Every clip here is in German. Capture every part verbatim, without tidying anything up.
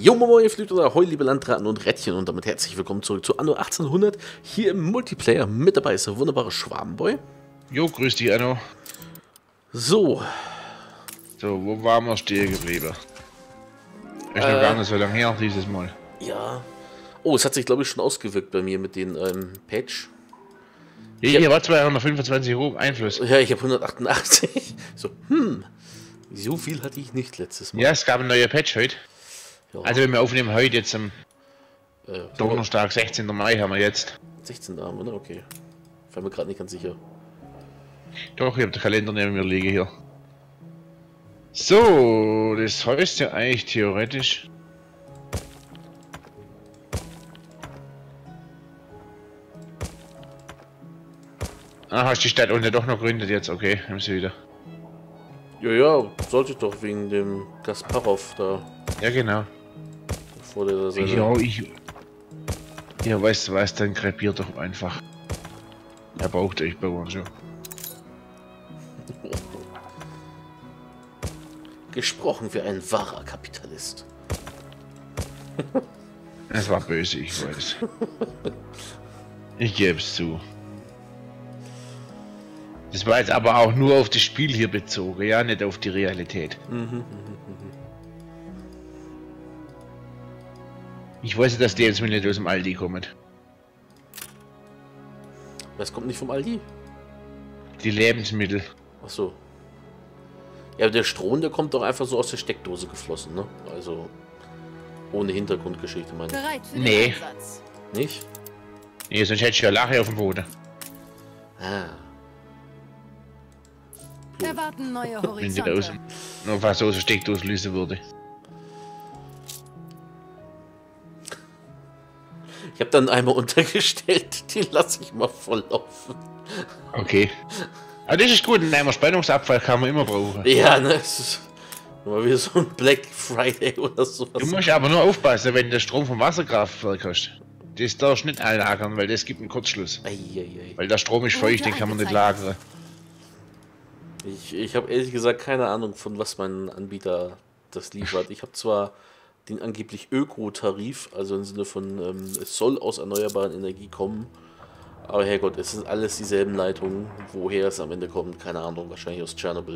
Jo, moin, ihr Flüchtlinge, hoi, liebe Landratten und Rädchen und damit herzlich willkommen zurück zu Anno achtzehnhundert. Hier im Multiplayer mit dabei ist der wunderbare Schwabenboy. Jo, grüß dich, Anno. So. So, wo waren wir stehen geblieben? Ist Äh, noch gar nicht so lange her, dieses Mal. Ja. Oh, es hat sich, glaube ich, schon ausgewirkt bei mir mit den ähm, Patch. Hier, hier war zweihundertfünfundzwanzig Euro Einfluss. Ja, ich habe hundertachtundachtzig. So, hm. So viel hatte ich nicht letztes Mal. Ja, es gab ein neuer Patch heute. Ja. Also, wenn wir aufnehmen heute jetzt am äh, Donnerstag, sechzehnten Mai haben wir jetzt. sechzehn Abend, oder? Okay. Ich war mir gerade nicht ganz sicher. Doch, ich habe den Kalender neben mir liegen hier. So, das heißt ja eigentlich theoretisch. Ah, hast die Stadt unten doch noch gründet jetzt, okay, haben sie wieder. Ja, ja, sollte ich doch wegen dem Kasparov da. Ja, genau. Bevor der da seine... Ja, ich. Ja, weißt du was, dann krepiert doch einfach. Er braucht euch bauen schon. Gesprochen wie ein wahrer Kapitalist. Es war böse, ich weiß. Ich gebe es zu. Das war jetzt aber auch nur auf das Spiel hier bezogen, ja, nicht auf die Realität. Mhm. Ich weiß, dass die jetzt nicht aus dem Aldi kommen. Das kommt nicht vom Aldi? Die Lebensmittel. Ach so. Ja, aber der Strom, der kommt doch einfach so aus der Steckdose geflossen, ne? Also ohne Hintergrundgeschichte, meine ich. Bereit für den Nee. Einsatz. Nicht? Nee, sonst hätte ich ja Lache auf dem Boden. Ah. Erwarten neue Wenn die da aus Horizonte. noch was aus der Steckdose lösen würde. Ich habe dann einmal untergestellt, die lasse ich mal voll laufen. Okay. Aber das ist gut, einen Spannungsabfall kann man immer brauchen. Ja, ne? Es ist mal wieder so ein Black Friday oder sowas. Du musst aber nur aufpassen, wenn du Strom vom Wasserkraftwerk hast. Das darfst du nicht einlagern, weil das gibt einen Kurzschluss. Eieiei. Weil der Strom ist feucht, den kann man nicht lagern. Ich, ich habe ehrlich gesagt keine Ahnung, von was mein Anbieter das liefert. Ich habe zwar den angeblich Öko-Tarif, also im Sinne von, ähm, es soll aus erneuerbaren Energie kommen, aber Herrgott, es sind alles dieselben Leitungen. Woher es am Ende kommt, keine Ahnung, wahrscheinlich aus Tschernobyl.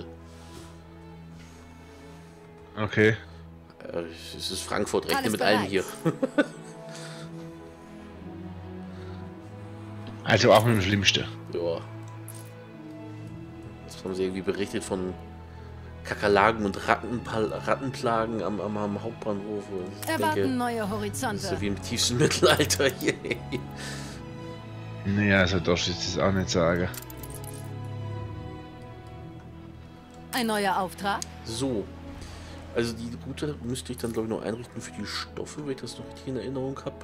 Okay. Äh, es ist Frankfurt, rechne Alles mit allem bereit. hier. Also auch mit dem Schlimmsten. Ja. Jetzt haben sie irgendwie berichtet von Kakerlaken und Rattenpal Rattenplagen am, am, am Hauptbahnhof. Und ich Erwarten denke, neue das ist Horizonte. so wie im tiefsten Mittelalter hier. Naja, also darfst du das auch nicht sagen. Ein neuer Auftrag. So. Also die Route müsste ich dann glaube ich noch einrichten für die Stoffe, wenn ich das noch richtig in Erinnerung habe.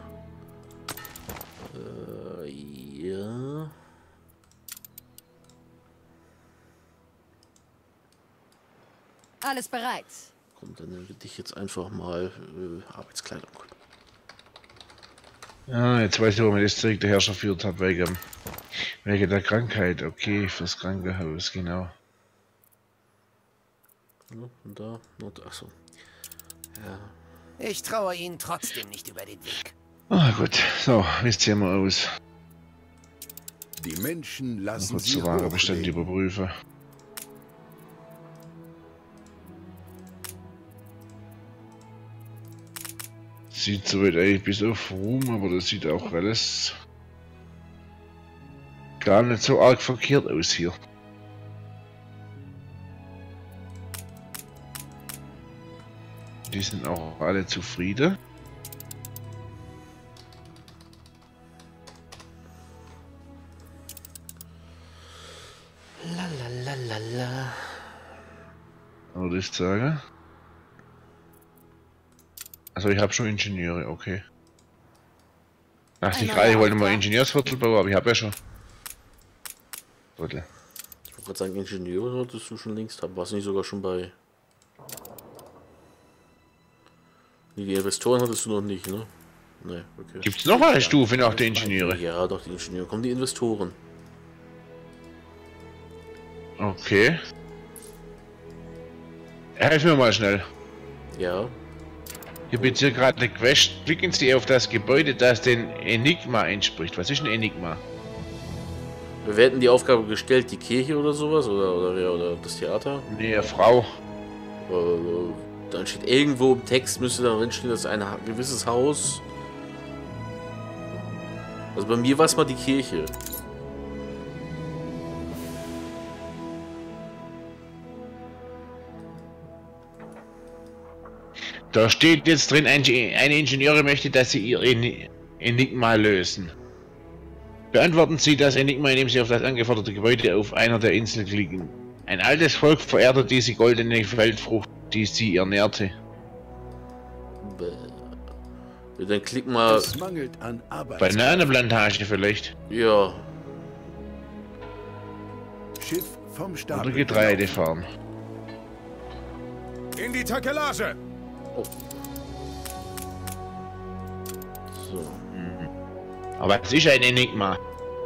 Äh, ja. Alles bereit. Komm, dann nehme ich jetzt einfach mal äh, Arbeitskleidung. Ja, jetzt weiß ich, warum ich das zurück der Herrscher führt habe, wegen, wegen der Krankheit. Okay, fürs Krankenhaus, genau. Ja, und da, und achso. Ja. Ich traue Ihnen trotzdem nicht über den Weg. Ah gut, so, wie sehen wir aus? Die Menschen lassen Kurz sie zur Warenbestand hochleben. überprüfen. Sieht soweit eigentlich bis auf Ruhm, aber das sieht auch alles gar nicht so arg verkehrt aus hier. Die sind auch alle zufrieden. La la la la la. Würde ich sagen. Also ich habe schon Ingenieure, okay. Ach, Ein ich gerade, ich neuer wollte mal Auftrag. Ingenieursviertel bauen, aber ich habe ja schon. Viertel. Ich wollte gerade sagen, Ingenieure solltest du schon längst haben. Warst du nicht sogar schon bei... Nee, die Investoren hattest du noch nicht, ne? Ne, okay. Gibt's noch eine Stufe nach der Ingenieure? Ja, doch, die Ingenieure. Kommen die Investoren. Okay. Helf mir mal schnell. Ja. Ich bin hier gerade eine Quest. Klicken Sie auf das Gebäude, das den Enigma entspricht. Was ist ein Enigma? Wir hätten die Aufgabe gestellt, die Kirche oder sowas? Oder, oder, wer, oder das Theater? Nee, eine Frau. Äh, dann steht irgendwo im Text, müsste da drin stehen, dass ein ha- gewisses Haus. Also bei mir war es mal die Kirche. Da steht jetzt drin, ein, eine Ingenieurin möchte, dass Sie ihr En- Enigma lösen. Beantworten Sie das Enigma, indem Sie auf das angeforderte Gebäude auf einer der Inseln klicken. Ein altes Volk verehrte diese goldene Feldfrucht, die sie ernährte. Bäh. Dann klick mal. Es mangelt an Arbeit. Bananenplantage vielleicht. Ja. Schiff vom Stapel. Oder Getreidefarm. In die Takelage! So. Aber es ist ein Enigma.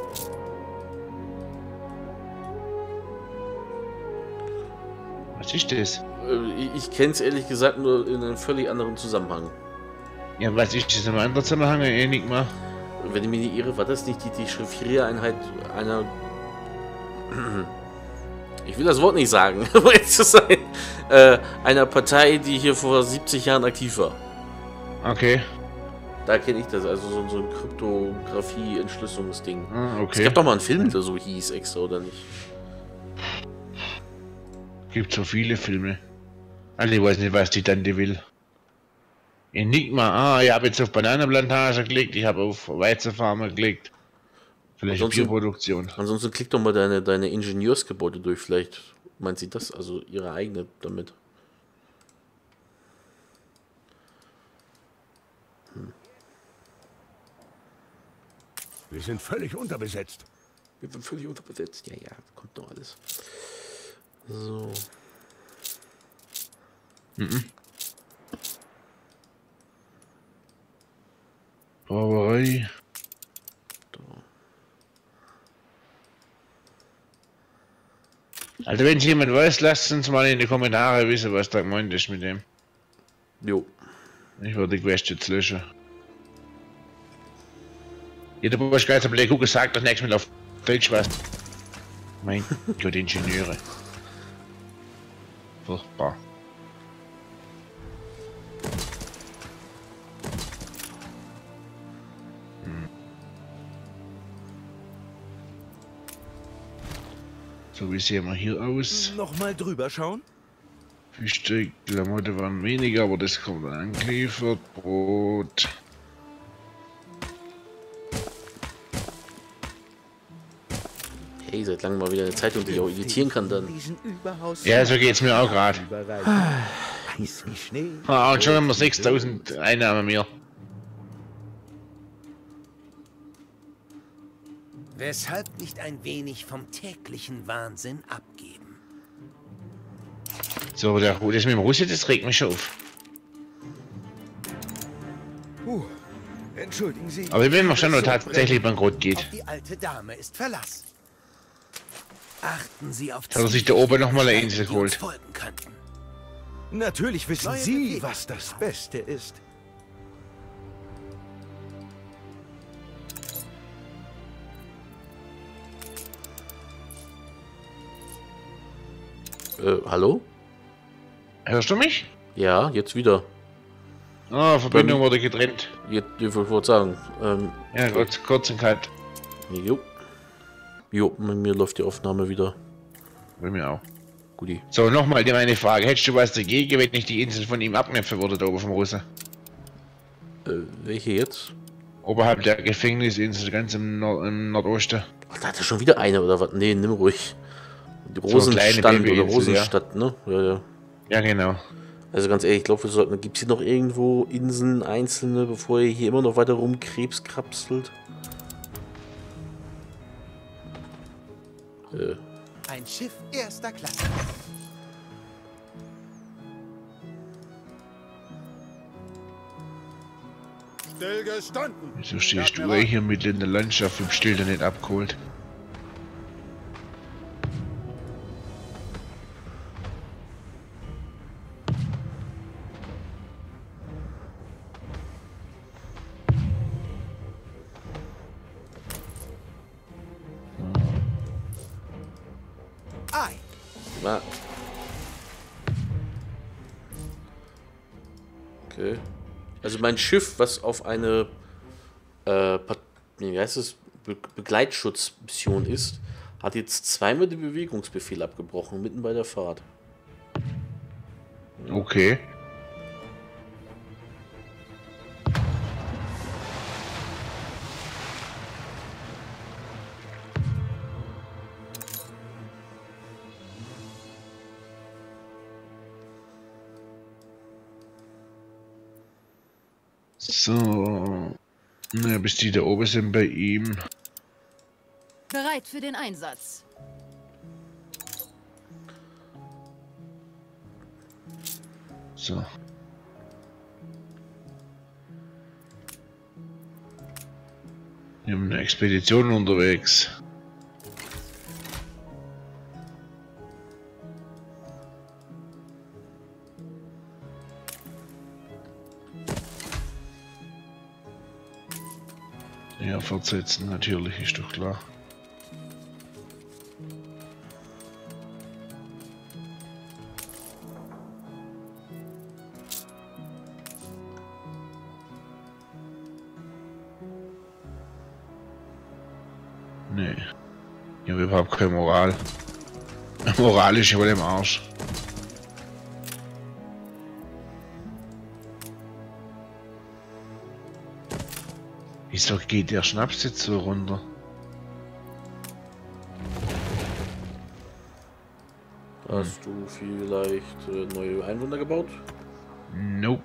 Was ist das? Äh, Ich, ich kenne es ehrlich gesagt nur in einem völlig anderen Zusammenhang. Ja, was ist das in einem anderen Zusammenhang, ein Enigma? Wenn ich mich nicht irre, war das nicht die, die Chiffriereinheit einer. Ich will das Wort nicht sagen, um ehrlich zu sein. Äh, einer Partei, die hier vor siebzig Jahren aktiv war. Okay. Da kenne ich das, also so, so ein Kryptographie-Entschlüsselungsding. Ah, Es okay. gab doch mal einen Film, der so hieß, extra, oder nicht? Gibt so viele Filme. Also ich weiß nicht, was die Tante will. Enigma, ah, ich habe jetzt auf Bananenplantage geklickt, ich habe auf Weizenfarmer geklickt. Vielleicht Ansonsten- Bierproduktion. Ansonsten klick doch mal deine, deine Ingenieursgebäude durch, vielleicht meint sie das, also ihre eigene damit. Wir sind völlig unterbesetzt. Wir sind völlig unterbesetzt. Ja, ja, kommt noch alles. So. Brauerei. Also wenn es jemand weiß, lasst uns mal in die Kommentare wissen, was da gemeint ist mit dem. Jo. Ich würde die Quest jetzt löschen. Jeder Burschgeister Black Hugo sagt das nächste Mal auf Deutsch was. Mein Gott, Ingenieure. Furchtbar. Hm. So, wie sehen wir hier aus? Noch mal drüber schauen? Frühstück, Klamotten waren weniger, aber das kommt dann angeliefert. Brot. Hey, seit langem mal wieder eine Zeitung, die ich auch editieren kann dann. Diesen Überhaus Ja, so geht's mir auch gerade. Weiß wie Schnee. Ah, und schon haben wir sechstausend Einnahmen mehr. Weshalb nicht ein wenig vom täglichen Wahnsinn abgeben? So, aber der, das mit dem Russe, das regt mich schon auf. Uh, entschuldigen Sie. Aber wenn man schon noch So tatsächlich bankrott geht. Auch die alte Dame ist Verlass. Achten Sie auf Hat er sich da oben noch mal eine Insel die uns geholt. folgen könnten. Natürlich wissen Neue Sie, Befehle. was das Beste ist. Äh, hallo? Hörst du mich? Ja, jetzt wieder. Ah, Verbindung Bei wurde getrennt. Jetzt, ich wollte sagen. Ähm, Ja, kurz, kurz und kalt. jo. Jo, bei mir läuft die Aufnahme wieder. Bei mir auch. Guti. So, nochmal die meine Frage. Hättest du was dagegen, wenn nicht die Insel von ihm abknöpfen würde, da oben vom Russen? Äh, welche jetzt? Oberhalb der Gefängnisinsel, ganz im, Nord im Nordosten. Ach, da hat er schon wieder eine oder was? Nee, nimm ruhig. Die So eine kleine Rosenstand oder Babyinsel, Rosenstadt, ne? Ja, ja. Ja, genau. Also ganz ehrlich, ich glaube, wir sollten. Gibt es hier noch irgendwo Inseln einzelne, bevor ihr hier immer noch weiter rumkrebskrapselt? Äh, Ein Schiff erster Klasse. Stillgestanden! Wieso stehst du hier mitten in der Landschaft im Still nicht abgeholt? Na. Okay. Also mein Schiff, was auf eine äh, wie heißt es? Be Begleitschutzmission ist, hat jetzt zweimal den Bewegungsbefehl abgebrochen, mitten bei der Fahrt. Okay. So. Na, bis die da oben sind bei ihm. Bereit für den Einsatz. So. Wir haben eine Expedition unterwegs. Ja, fortsetzen natürlich, ist doch klar. Nee. Ich habe überhaupt keine Moral. Moral ist wohl im Arsch. Wieso geht der Schnaps jetzt so runter? Hast du vielleicht äh, neue Einwohner gebaut? Nope.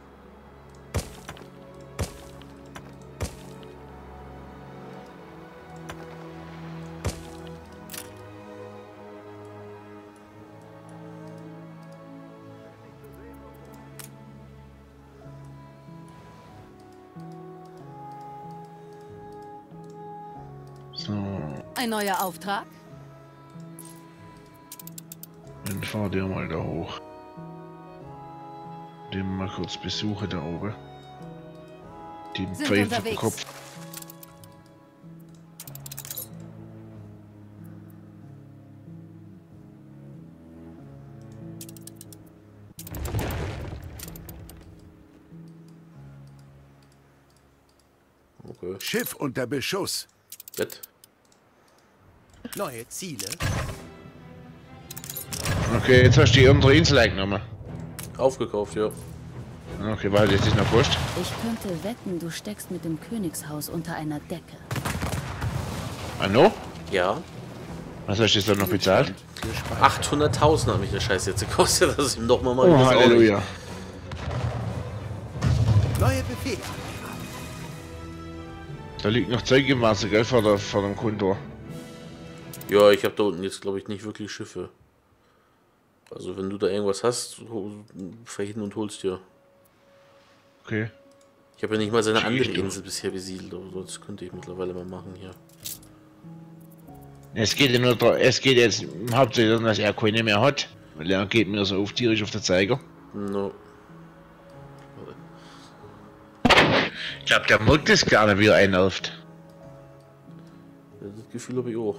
So, Ein neuer Auftrag? dann fahr dir mal da hoch. Den mal kurz besuche da oben. Die Sind Pfeife auf dem unterwegs. Kopf. Okay. Schiff unter Beschuss. Bett. Neue Ziele. Okay, jetzt hast du die andere Insel eingenommen. Aufgekauft, ja. Okay, warte, jetzt ist noch wurscht. Ich könnte wetten, du steckst mit dem Königshaus unter einer Decke. Anno? Ja. Was hast du jetzt noch bezahlt? achthunderttausend hat mich der Scheiß jetzt gekostet, dass ich ihm doch mal mal Oh, das Halleluja. Neue Befehle. Da liegt noch Zeug im Wasser, gell, vor, der, vor dem Kontor. Ja, ich habe da unten jetzt, glaube ich, nicht wirklich Schiffe. Also wenn du da irgendwas hast, ho- fahr hin und holst dir. Okay. Ich habe ja nicht mal seine Schieß andere du. Insel bisher besiedelt, aber das könnte ich mittlerweile mal machen hier. Es geht ja nur dra- es geht jetzt hauptsächlich darum, dass er keine mehr hat. Weil er geht mir so auf tierisch auf den Zeiger. No. Ich glaube, der merkt das gar nicht, wie er einläuft. Das Gefühl habe ich auch.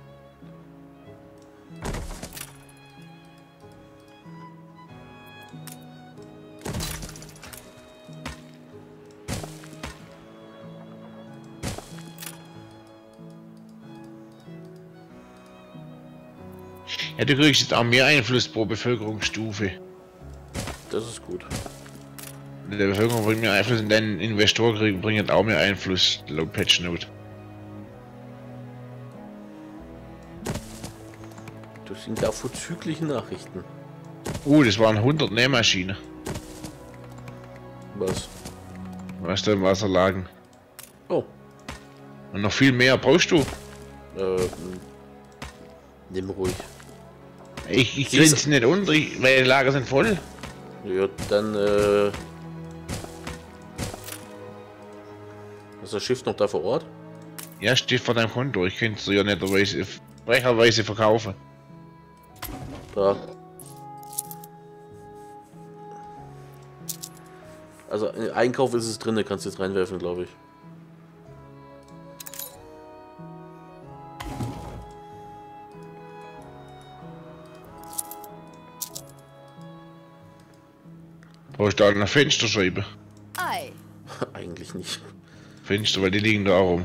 Ja, du kriegst jetzt auch mehr Einfluss pro Bevölkerungsstufe. Das ist gut. Der Bevölkerung bringt mehr Einfluss und dein Investor kriegt, bringt auch mehr Einfluss, laut Patch Note. Das sind ja vorzügliche Nachrichten. Uh, das waren hundert Nähmaschinen, Was? was da im Wasser lagen. Oh. Und noch viel mehr brauchst du. Ähm. Nimm ruhig. Ich, ich Siehst krieg's du- nicht unter, ich, weil die Lager sind voll. Ja, dann, äh. Ist das Schiff noch da vor Ort? Ja, steht vor deinem Konto. Ich könnte es ja netterweise, frecherweise verkaufen. Da. Also, in Einkauf ist es drin, kannst du jetzt reinwerfen, glaube ich. Brauchst du da eine Fensterscheibe? Ei. Eigentlich nicht. Fenster, weil die liegen da auch rum.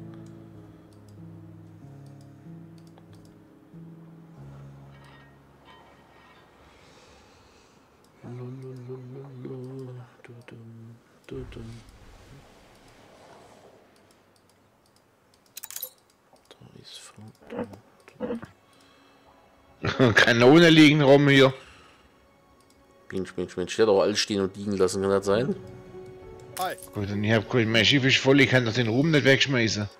Kanone liegen rum hier. Mensch, Mensch, Mensch, der hat auch alles stehen und liegen lassen, kann das sein? Ei. Gut, und ich hab gut, mein Schiff ist voll, ich kann doch den Ruhm nicht wegschmeißen.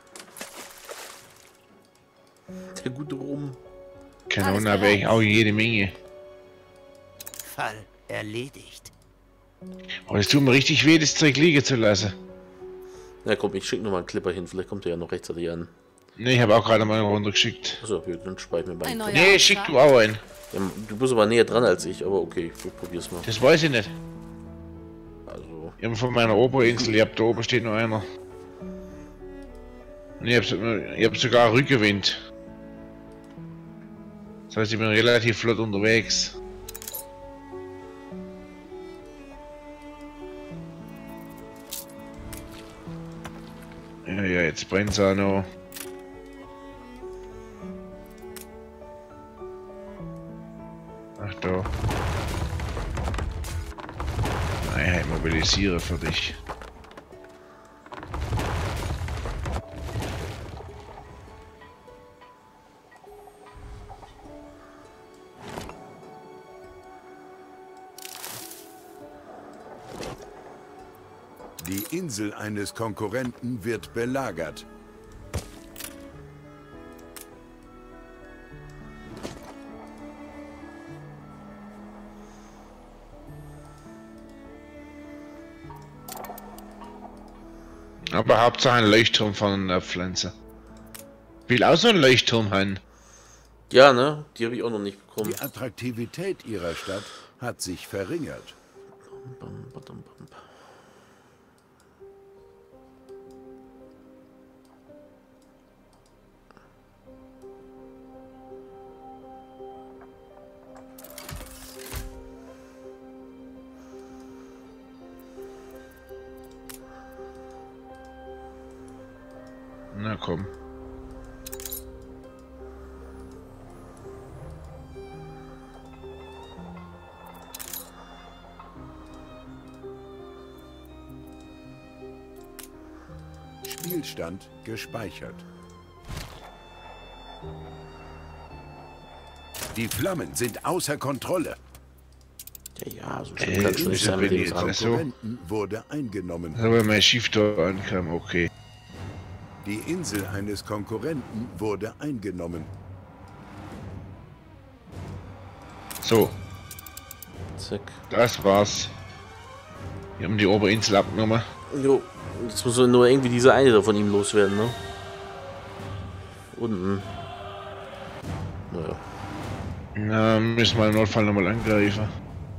Der gute Rum. Kanone habe ich auch jede Menge. Fall erledigt. Aber es tut mir richtig weh, das Zeug liegen zu lassen. Na komm, ich schicke nochmal einen Clipper hin, vielleicht kommt er ja noch rechtzeitig an. Ne, ich habe auch gerade mal runtergeschickt. Achso, okay, dann speich mir bei. Ein neuer Nee, schick du auch einen. Ja, du bist aber näher dran als ich, aber okay, ich probier's mal. Das weiß ich nicht. Also, Ich hab von meiner Oberinsel, ich hab da oben steht noch einer. Und ich hab, ich hab sogar Rückenwind. Das heißt, ich bin relativ flott unterwegs. Ja, ja, jetzt brennt's auch noch. Ach da. Einheit mobilisiere für dich. Die Insel eines Konkurrenten wird belagert. Aber Hauptsache ein Leuchtturm von der Pflanze. Ich will auch so einen Leuchtturm haben. ja, ne? Die habe ich auch noch nicht bekommen. Die Attraktivität ihrer Stadt hat sich verringert. Bam, badam, bam. Na komm. Spielstand gespeichert. Die Flammen sind außer Kontrolle. Ja, ja, so Äh, schlimm kann schon nicht sein mit dem jetzt Kram. so. Konkurrenten wurde eingenommen. Aber mein Schiff da ankam, okay. Die Insel eines Konkurrenten wurde eingenommen. So, Zack. das war's. Wir haben die Oberinsel abgenommen. Jo, jetzt muss nur irgendwie diese eine da von ihm loswerden, ne? Unten. Naja. Na, müssen wir im Notfall nochmal angreifen.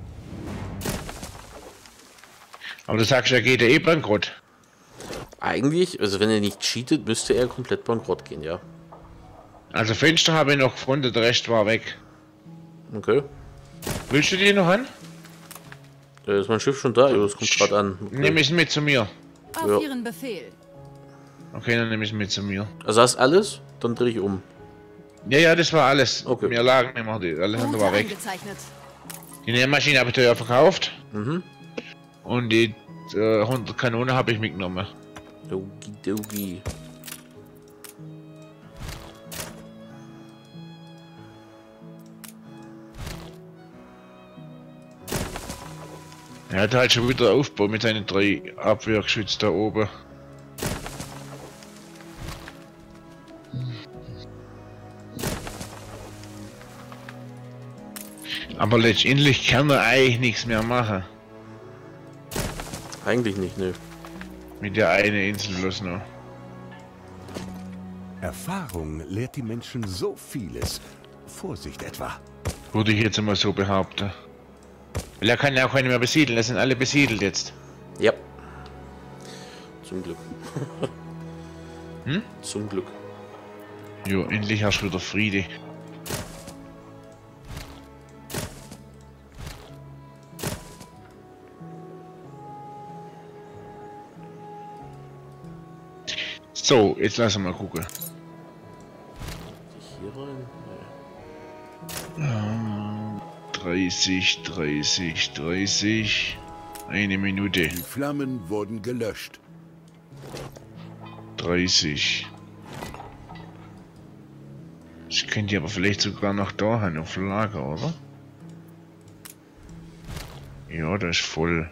Aber du sagst, er geht ja eh bankrott. Eigentlich, also wenn er nicht cheatet, müsste er komplett bankrott gehen, ja. Also Fenster habe ich noch gefunden, der Rest war weg. Okay. Willst du die noch an? Da ist mein Schiff schon da, jo, das kommt gerade an. Okay. Nimm es mit zu mir. Auf Ja. Ihren Befehl. Okay, dann nimm es mit zu mir. Also hast alles? Dann drehe ich um. Ja, ja, das war alles. Okay. Wir lagen immer, die, alles andere Route war weg. eingezeichnet. Die Nährmaschine habe ich da ja verkauft. Mhm. Und die äh, hundert Kanonen habe ich mitgenommen. Okidoki. Er hat halt schon wieder Aufbau mit seinen drei Abwehrgeschützen da oben. Aber letztendlich kann er eigentlich nichts mehr machen. Eigentlich nicht, ne. Mit der einen Insel bloß noch. Erfahrung lehrt die Menschen so vieles. Vorsicht etwa. Würde ich jetzt immer so behaupten. Weil er kann ja auch keine mehr besiedeln, das sind alle besiedelt jetzt. Ja. Zum Glück. Hm? Zum Glück. Jo, endlich hast du wieder Friede. So, jetzt lassen wir mal gucken. Hier rein? Nee. Ja, dreißig, dreißig, dreißig. Eine Minute. Die Flammen wurden gelöscht. dreißig. Ich könnte die aber vielleicht sogar noch da haben auf Lager, oder? Ja, das ist voll.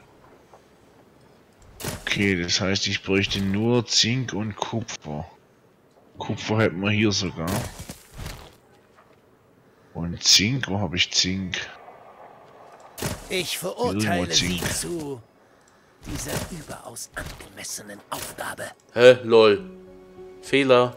Okay, das heißt, ich bräuchte nur Zink und Kupfer. Kupfer hätten wir hier sogar. Und Zink, wo habe ich Zink? Ich verurteile Irgendwo Sie Zink. zu dieser überaus angemessenen Aufgabe. Hä? Lol. Fehler.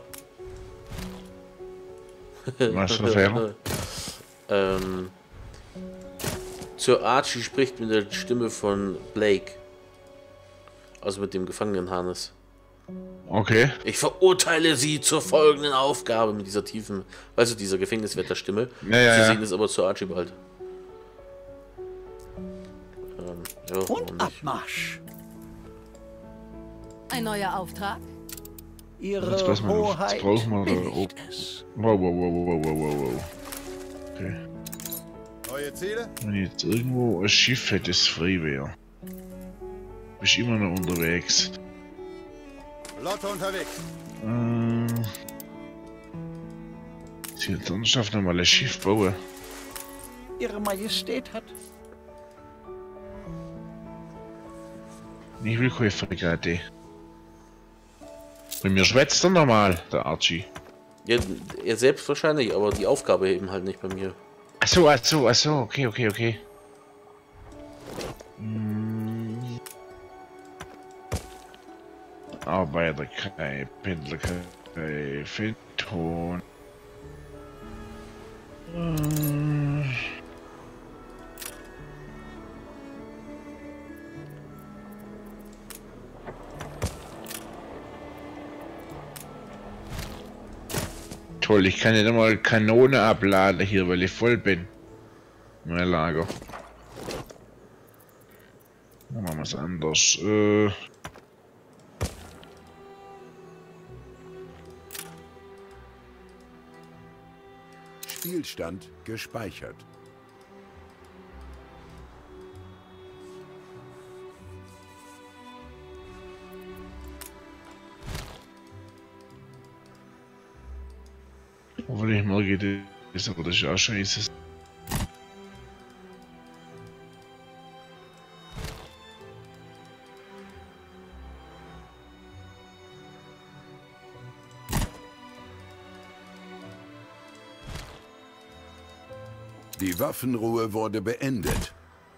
Was für Fehler? ähm. Sir Archie spricht mit der Stimme von Blake. Also mit dem Gefangenen Hannes. Okay. Ich verurteile Sie zur folgenden Aufgabe mit dieser tiefen, weißt du, dieser Gefängniswärterstimme. Ja, ja, Zu ja. sehen ist aber Sir Archibald. Ähm, ja, warum Und nicht? Abmarsch. Ein neuer Auftrag? Ihre Jetzt pass mal auf. Jetzt Hoheit brauchen wir da billigt oben. es. Wow, wow, wow, wow, wow, wow, wow. Okay. Neue Ziele? Wenn ich jetzt irgendwo ein Schiff hätte, das frei wäre. Bin ich immer noch unterwegs. Flotte unterwegs. Ähm. Ich hätte sonst noch mal ein Schiff bauen. Ihre Majestät hat Ich will keine Fregatte. Bei mir schwätzt er normal, der Archie. Ja, er selbst wahrscheinlich, aber die Aufgabe eben halt nicht bei mir. Achso, achso, achso, okay, okay, okay. Hm. Arbeiterkai, Pendlerkai, Fenton. Hm. Toll, ich kann nicht einmal Kanone abladen hier, weil ich voll bin. Mein Lager. Dann machen wir es anders. Äh Spielstand gespeichert. Hoffentlich mal geht es, aber das ist auch scheiße. Die Waffenruhe wurde beendet.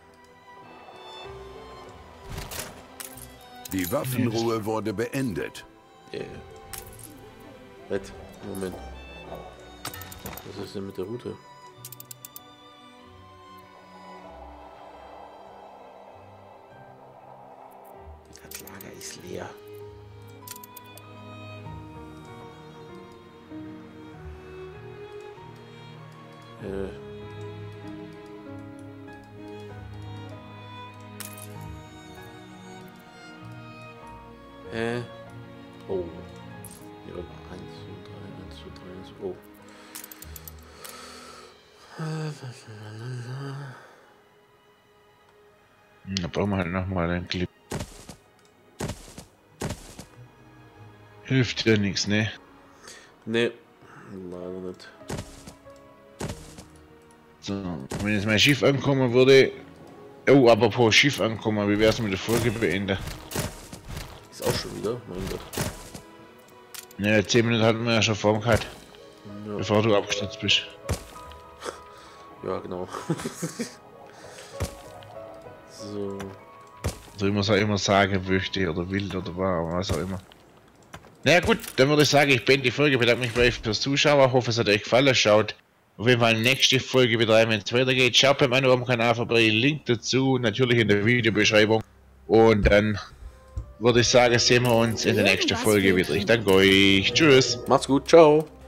Die Waffenruhe wurde beendet. Äh. Wett. Moment. Was ist denn mit der Route? Das Lager ist leer. Äh. Hä? Oh. Hier war eins, zwei, drei, eins, zwei, drei, eins, oh. Da brauchen wir halt nochmal einen Clip. Hilft ja nichts, ne? Ne, leider nicht. So, wenn jetzt mein Schiff ankommen würde. Oh, aber pro Schiff ankommen, wie wär's mit der Folge beenden? Ist auch schon wieder, mein Gott. Ne, zehn Minuten hatten wir ja schon vorm gehabt, Ja, bevor du abgestürzt bist. ja genau. So. So immer so immer sagen möchte oder will oder war, oder was auch immer. Na naja, gut, dann würde ich sagen, ich beende die Folge, bedanke mich bei euch fürs Zuschauen, hoffe es hat euch gefallen, schaut auf jeden Fall nächste Folge wieder rein, wenn es weitergeht. Schaut beim anderen Kanal vorbei, Link dazu, natürlich in der Videobeschreibung. Und dann würde ich sagen, sehen wir uns in der nächsten Folge wieder. Ich danke euch, tschüss. Macht's gut, ciao.